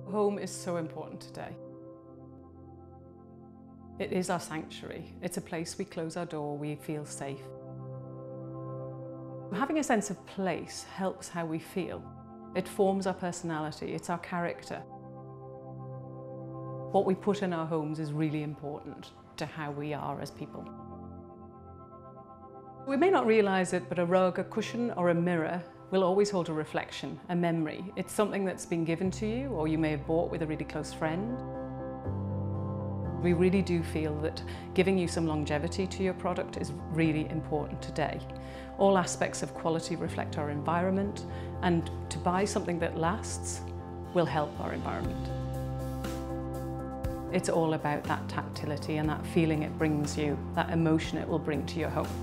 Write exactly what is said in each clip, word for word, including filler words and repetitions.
Home is so important today. It is our sanctuary. It's a place we close our door, we feel safe. Having a sense of place helps how we feel. It forms our personality, it's our character. What we put in our homes is really important to how we are as people. We may not realise it, but a rug, a cushion or a mirror will always hold a reflection, a memory. It's something that's been given to you or you may have bought with a really close friend. We really do feel that giving you some longevity to your product is really important today. All aspects of quality reflect our environment, and to buy something that lasts will help our environment. It's all about that tactility and that feeling it brings you, that emotion it will bring to your home.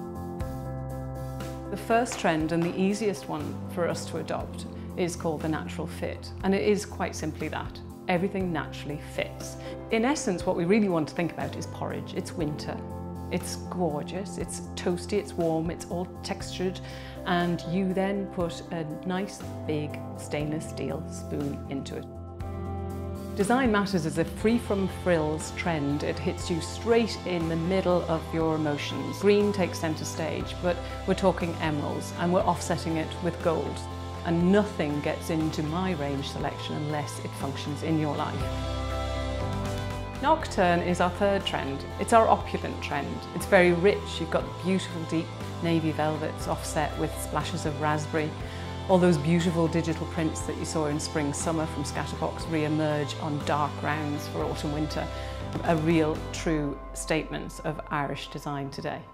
The first trend and the easiest one for us to adopt is called the natural fit, and it is quite simply that. Everything naturally fits. In essence, what we really want to think about is porridge. It's winter, it's gorgeous, it's toasty, it's warm, it's all textured, and you then put a nice big stainless steel spoon into it. Design Matters is a free from frills trend. It hits you straight in the middle of your emotions. Green takes centre stage, but we're talking emeralds and we're offsetting it with gold. And nothing gets into my range selection unless it functions in your life. Nocturne is our third trend. It's our opulent trend. It's very rich. You've got beautiful deep navy velvets offset with splashes of raspberry. All those beautiful digital prints that you saw in spring, summer from Scatterbox re-emerge on dark grounds for autumn, winter. A real, true statements of Irish design today.